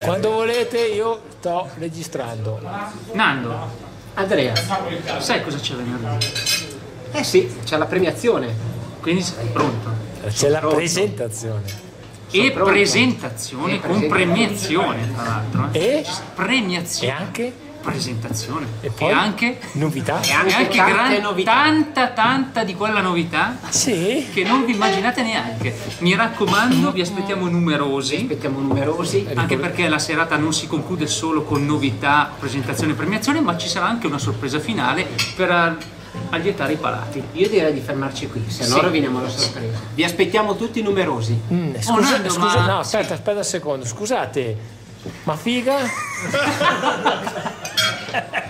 Quando volete io sto registrando. Nando, Andrea, sai cosa c'è venerdì? eh sì, c'è la premiazione. Quindi sei pronto. C'è la pronto. presentazione. E pronto. presentazione E con premiazione, tra l'altro. E? Premiazione. E anche? Presentazione. E poi? E anche? Novità? E anche tante novità. tanta di quella novità Sì. che non vi immaginate neanche. Mi raccomando, vi aspettiamo numerosi. Aspettiamo numerosi. Anche perché la serata non si conclude solo con novità, presentazione e premiazione, ma ci sarà anche una sorpresa finale per allietare i palati. Io direi di fermarci qui, se no Sì. roviniamo la sorpresa. Vi aspettiamo tutti numerosi. Scusa, Nando, scusa, ma- no, aspetta un secondo. Scusate, ma figa?